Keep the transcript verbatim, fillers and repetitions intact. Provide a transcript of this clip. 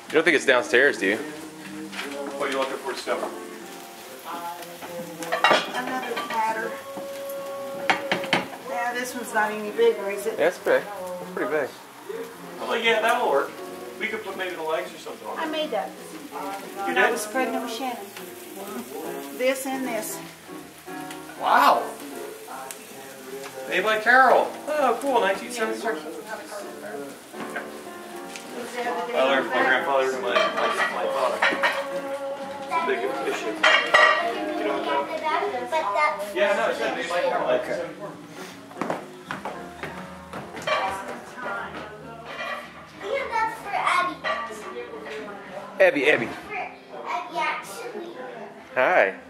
You don't think it's downstairs, do you? What are you looking for, Steph? Another platter. Yeah, this one's not any bigger, is it? Yeah, it's big. It's pretty big. Well, yeah, that'll work. We could put maybe the legs or something on I it. made that. You When I did? was pregnant with Shannon. This and this. Wow. Made by Carol. Oh, cool. nineteen seventy-six. I learned from my grandfather and my, my, my father. Big issue. You know what that? Yeah, no, it's made by Carol. nineteen seventy-four. Abby, Abby. For Abby, actually. Hi.